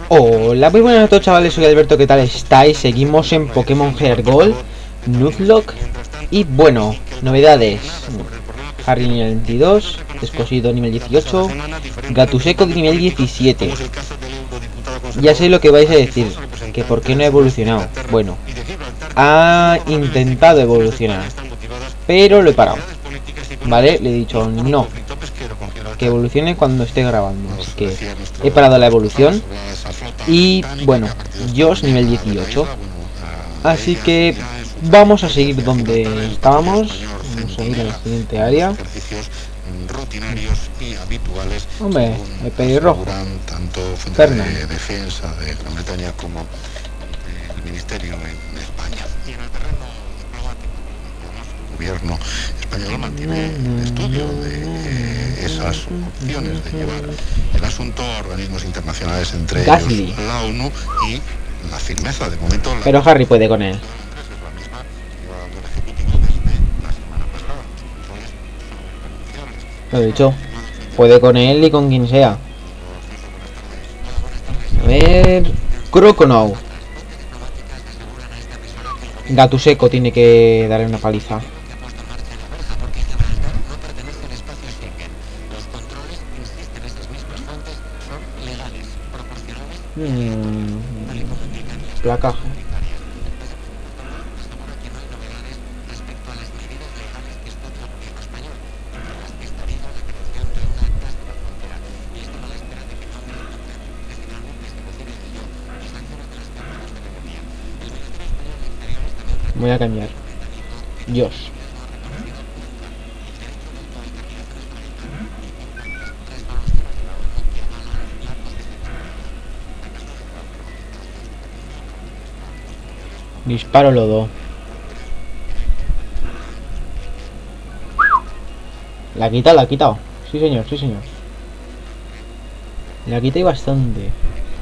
Hola, muy buenas a todos, chavales, soy Alberto, ¿qué tal estáis? Seguimos en Pokémon Heart Gold, Nuzlocke. Y bueno, novedades: Harry nivel 22, Descosido nivel 18, Gatuseco nivel 17. Ya sé lo que vais a decir, que por qué no ha evolucionado. Bueno, ha intentado evolucionar, pero lo he parado. Vale, le he dicho no, que evolucione cuando esté grabando. Así que he parado la evolución. Y bueno, Josh nivel 18. Así que vamos a seguir donde estábamos. Vamos a ir a la siguiente área. Hombre, el pelirrojo. Tanto fuente Fernand. de defensa de Gran Bretaña como el ministerio en España. Y en el terreno diplomático, el gobierno español mantiene el estudio de esas opciones de llevar el asunto a organismos internacionales, entre Gasly. ellos la ONU, y la firmeza de momento. Pero Harry puede con él. Lo he dicho, puede con él y con quien sea. A ver, Croconaw. Gatuseco tiene que darle una paliza. Placaje. Voy a cambiar. Josh. Disparo lodo. La ha quitado, la ha quitado. Sí, señor, sí, señor. La quité bastante.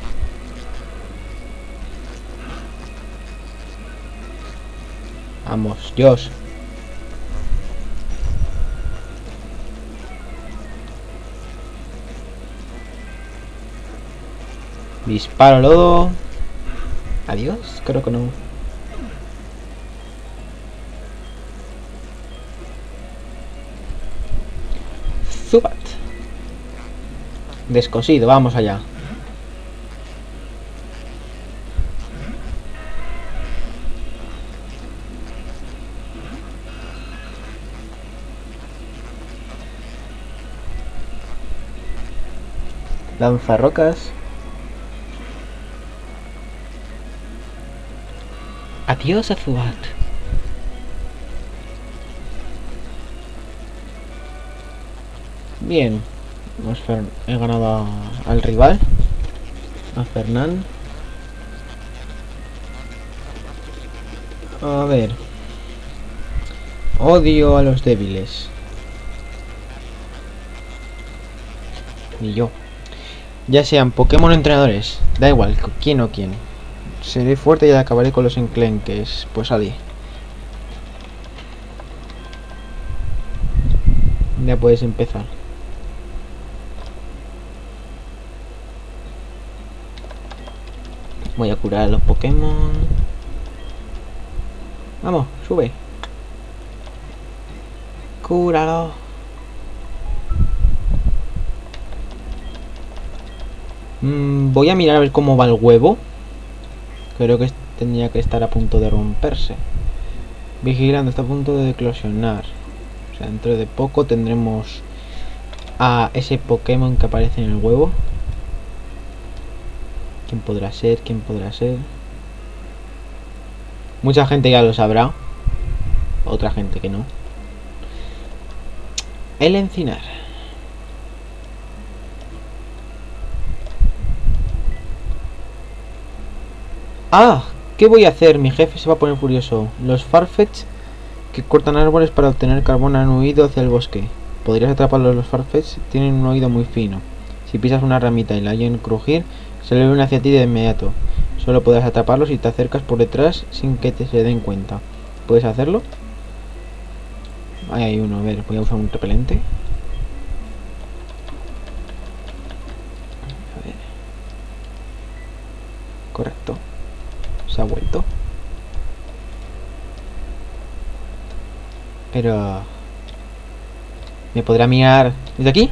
Vamos, Josh. Disparo lodo. Adiós, creo que no. Zubat. Descosido, vamos allá. Lanzarrocas. Adiós a Zubat. Bien. He ganado al rival. A Fernand. A ver. Odio a los débiles. Ni yo. Ya sean Pokémon entrenadores. Da igual, quién o quién. Seré fuerte y acabaré con los enclenques. Pues adiós. Ya puedes empezar. Voy a curar a los Pokémon. Vamos, sube. Cúralo. Voy a mirar a ver cómo va el huevo. Creo que tendría que estar a punto de romperse. Vigilando, está a punto de eclosionar. O sea, dentro de poco tendremos a ese Pokémon que aparece en el huevo. ¿Quién podrá ser? ¿Quién podrá ser? Mucha gente ya lo sabrá. Otra gente que no. El encinar. ¡Ah! ¿Qué voy a hacer? Mi jefe se va a poner furioso. Los Farfetch que cortan árboles para obtener carbón han huido hacia el bosque. Podrías atraparlos. Los Farfetch tienen un oído muy fino. Si pisas una ramita y la oyen crujir, se le ven hacia ti de inmediato. Solo podrás atraparlos si te acercas por detrás sin que se den cuenta. ¿Puedes hacerlo? Ahí hay uno. A ver, voy a usar un repelente. A ver. Correcto. Se ha vuelto. Pero... ¿me podrá mirar desde aquí?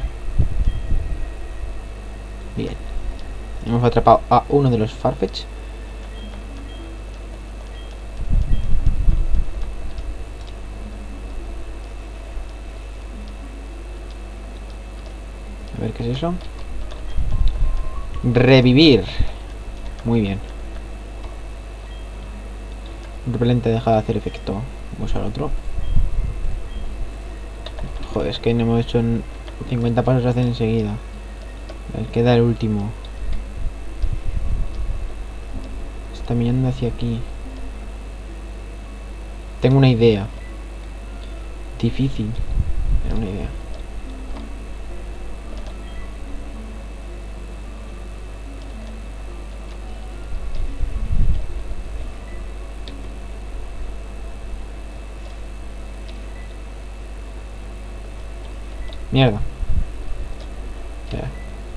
Bien. Hemos atrapado a uno de los Farfetch. A ver qué es eso. Revivir. Muy bien. Repelente deja de hacer efecto. Vamos al otro. Joder, es que no hemos hecho 50 pasos, se hacen enseguida. A ver, queda el último. Está mirando hacia aquí. Tengo una idea. Difícil. Era una idea. Mierda. Ya.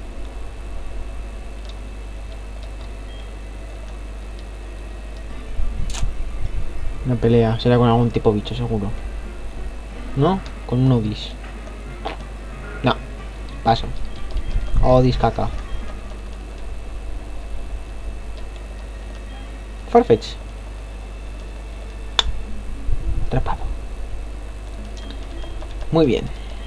Una pelea. Será con algún tipo de bicho, seguro. ¿No? Con un Odis. No. Paso. Odis caca. Farfetch. Atrapado. Muy bien.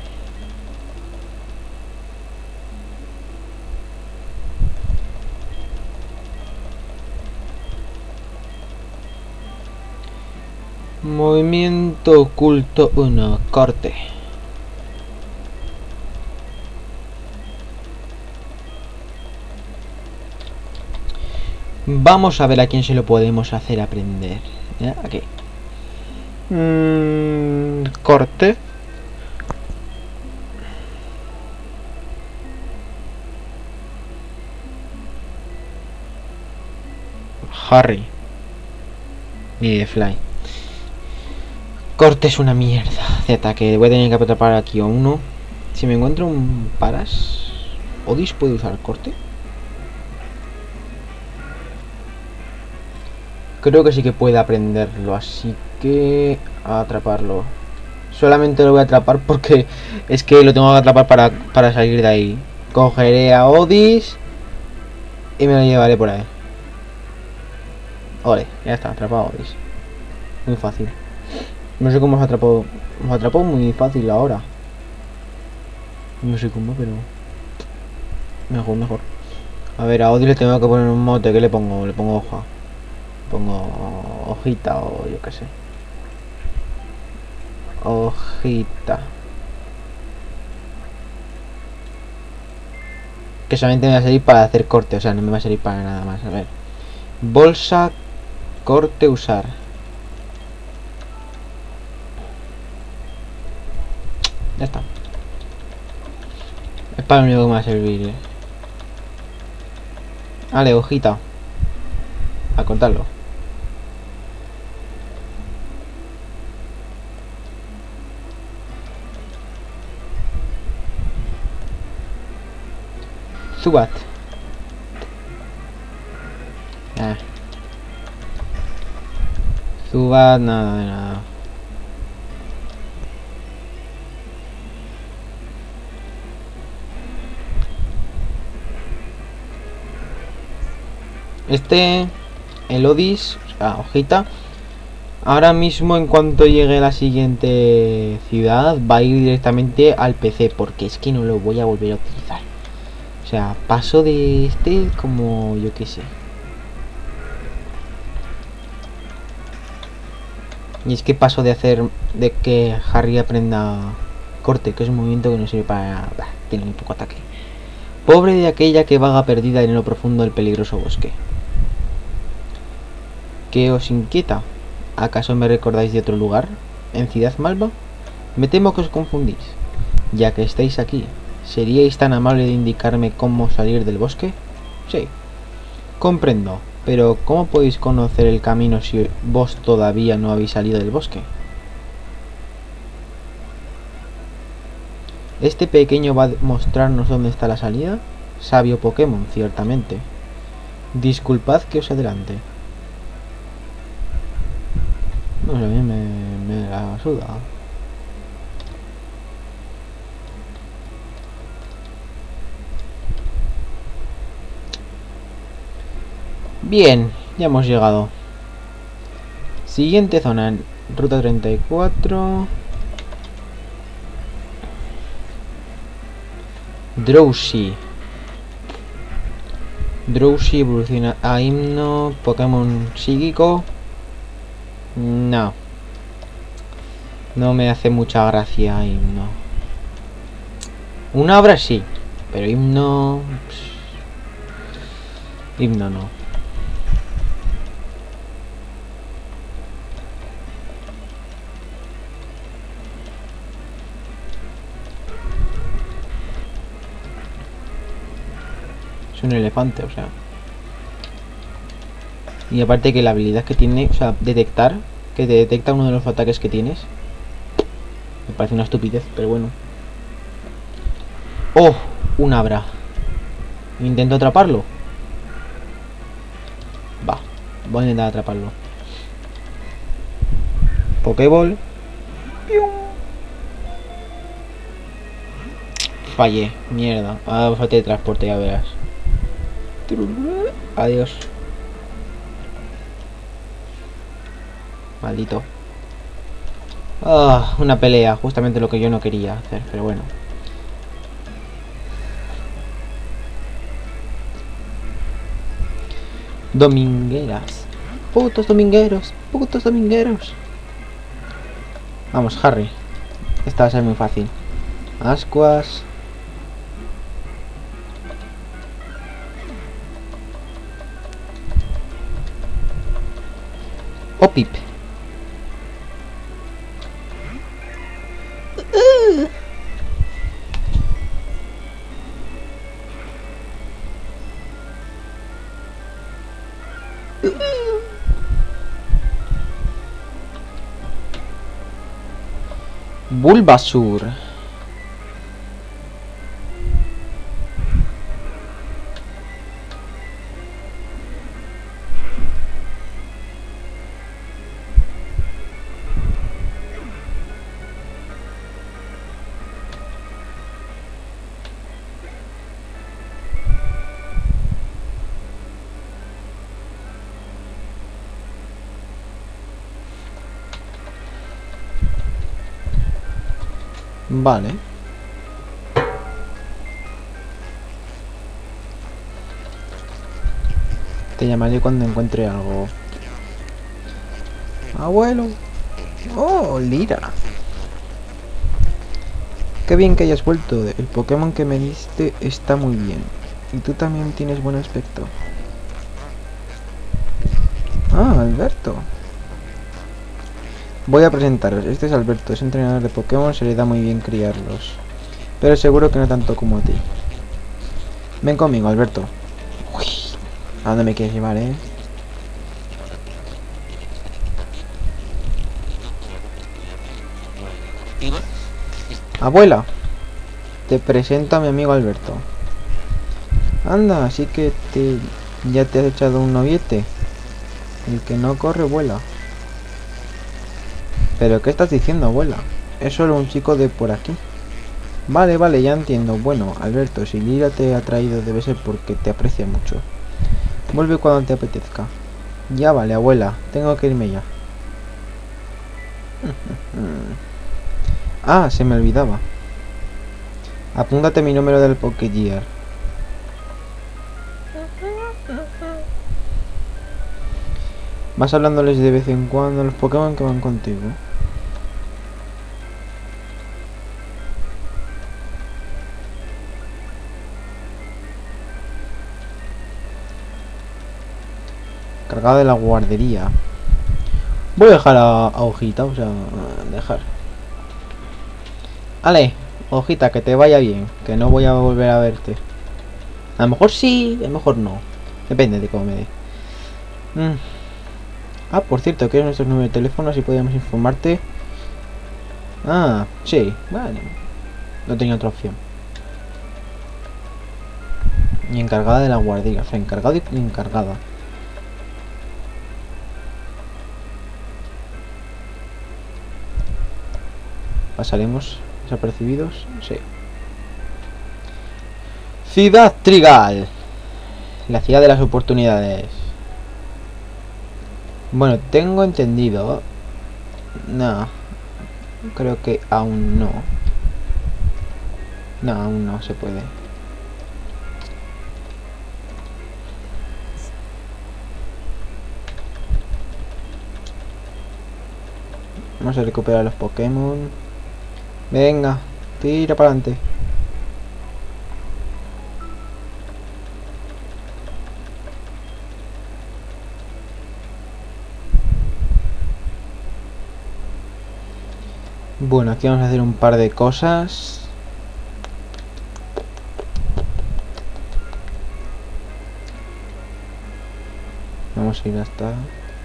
Movimiento oculto 1, corte. Vamos a ver a quién se lo podemos hacer aprender. ¿Ya? Aquí. Corte. Harry. Y de Fly. Corte es una mierda de ataque. Voy a tener que atrapar aquí a uno. Si me encuentro un Paras, ¿Odis puede usar corte? Creo que sí que puede aprenderlo, así que a atraparlo. Solamente lo voy a atrapar porque es que lo tengo que atrapar para salir de ahí. Cogeré a Odis y me lo llevaré por ahí. Ole, ya está, atrapado a Odis. Muy fácil. No sé cómo os atrapó. Os atrapó muy fácil ahora. No sé cómo, pero... Mejor, mejor. A ver, a Odis le tengo que poner un mote. ¿Qué le pongo? Le pongo hoja. Pongo hojita o yo qué sé. Hojita. Que solamente me va a servir para hacer corte. O sea, no me va a servir para nada más. A ver. Bolsa. Corte, usar. Ya está. Es para lo único que me va a servir, Vale, hojita. A cortarlo. Zubat. Zubat, nada de nada. El Odis, o sea, hojita. Ahora mismo, en cuanto llegue a la siguiente ciudad, va a ir directamente al PC, porque es que no lo voy a volver a utilizar. O sea, paso de este como yo qué sé. Y es que paso de que Harry aprenda corte, que es un movimiento que no sirve para nada. Tiene muy poco ataque. Pobre de aquella que vaga perdida en lo profundo del peligroso bosque. ¿Qué os inquieta? ¿Acaso me recordáis de otro lugar? ¿En Ciudad Malva? Me temo que os confundís. Ya que estáis aquí, ¿seríais tan amable de indicarme cómo salir del bosque? Sí. Comprendo, pero ¿cómo podéis conocer el camino si vos todavía no habéis salido del bosque? ¿Este pequeño va a mostrarnos dónde está la salida? Sabio Pokémon, ciertamente. Disculpad que os adelante. No sé, a mí me la suda. Bien, ya hemos llegado. Siguiente zona, ruta 34. Drowsy. Drowsy evoluciona a himno. Pokémon psíquico. No. No me hace mucha gracia himno. Una obra sí, pero himno... Himno no. Es un elefante, o sea. Y aparte que la habilidad que tiene, o sea, detectar, que te detecta uno de los ataques que tienes. Me parece una estupidez, pero bueno. ¡Oh! Un Abra. Intento atraparlo. Va, voy a intentar atraparlo. Pokéball. Fallé, mierda. Ahora falta de transporte, ya verás. Adiós. Maldito. Ah, una pelea, justamente lo que yo no quería hacer, pero bueno. Domingueras. Putos domingueros, putos domingueros. Vamos, Harry. Esta va a ser muy fácil. Ascuas. Opip. Bulbasur. Vale. Te llamaré cuando encuentre algo. Abuelo. Oh, Lira. Qué bien que hayas vuelto. El Pokémon que me diste está muy bien. Y tú también tienes buen aspecto. Ah, Alberto. Voy a presentaros. Este es Alberto. Es entrenador de Pokémon. Se le da muy bien criarlos. Pero seguro que no tanto como a ti. Ven conmigo, Alberto. Uy, ¿a dónde me quieres llevar, eh? Abuela, te presento a mi amigo Alberto. Anda, así que ya te has echado un noviete. El que no corre vuela. ¿Pero qué estás diciendo, abuela? Es solo un chico de por aquí. Vale, vale, ya entiendo. Bueno, Alberto, si Lira te ha traído debe ser porque te aprecia mucho. Vuelve cuando te apetezca. Ya vale, abuela, tengo que irme ya. Ah, se me olvidaba. Apúntate mi número del Pokégear. Vas hablándoles de vez en cuando a los Pokémon que van contigo. Cargada de la guardería. Voy a dejar a Hojita, o sea, dejar. Ale, Hojita, que te vaya bien, que no voy a volver a verte. A lo mejor sí, a lo mejor no. Depende de cómo me dé. Ah, por cierto, ¿quieres nuestros números de teléfono si podíamos informarte? Ah, sí, vale. No tenía otra opción. Y encargada de la guardia. O sea, encargado y encargada. ¿Pasaremos desapercibidos? Sí. Ciudad Trigal. La ciudad de las oportunidades. Bueno, tengo entendido. No. Creo que aún no. No, aún no se puede. Vamos a recuperar los Pokémon. Venga, tira para adelante. Bueno, aquí vamos a hacer un par de cosas. Vamos a ir hasta...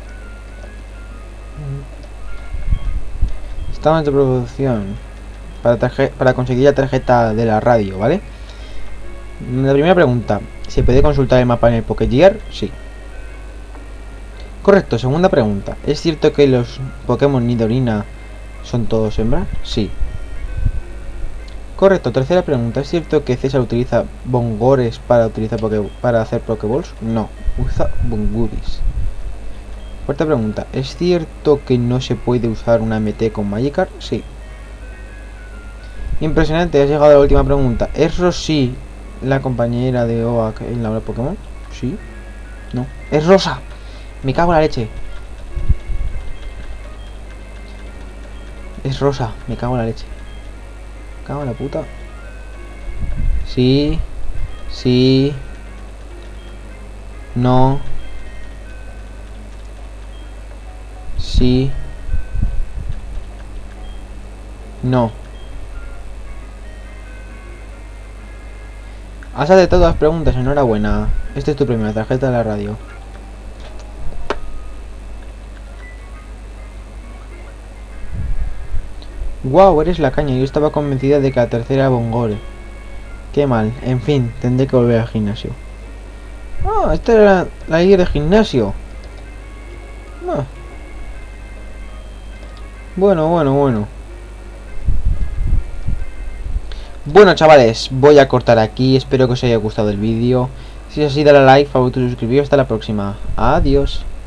Estamos de producción para conseguir la tarjeta de la radio, ¿vale? La primera pregunta: ¿se puede consultar el mapa en el Pokégear? Sí. Correcto. Segunda pregunta: ¿es cierto que los Pokémon Nidorina son todos hembras? Sí. Correcto. Tercera pregunta: ¿es cierto que César utiliza Bongores para hacer Pokéballs? No, usa Bonguris. Cuarta pregunta: ¿es cierto que no se puede usar una MT con Magikarp? Sí. Impresionante, has llegado a la última pregunta. ¿Es Rosy la compañera de Oak en la hora Pokémon? Sí. No. ¡Es Rosa! Me cago en la leche. Es Rosa, me cago en la leche. Me cago en la puta. Sí. Sí. No. Sí. No. Has acertado todas las preguntas, enhorabuena. Esta es tu primera tarjeta de la radio. Wow, eres la caña. Yo estaba convencida de que la tercera era Bongore. Qué mal. En fin, tendré que volver al gimnasio. Ah, esta era la líder de gimnasio. Ah. Bueno. Bueno, chavales, voy a cortar aquí. Espero que os haya gustado el vídeo. Si es así, dale a like, favorito y suscribiros. Hasta la próxima. Adiós.